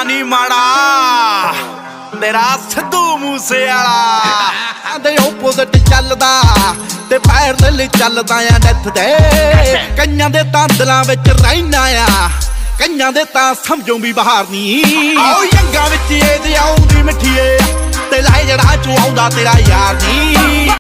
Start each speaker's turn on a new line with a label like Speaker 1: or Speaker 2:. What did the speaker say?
Speaker 1: नी माड़ा तेरा सिद्धू मूसेवाला
Speaker 2: दे ओपोजिट चलदा ते पैरल चलदा आ डेथ दे कईयां दे तां दिलां विच रहिना आ कईयां दे तां समझों भी बाहर नी आओ यंगा विच ए ते आउंदी मिठीए ते लाई जड़ा चो आउंदा तेरा यार नी।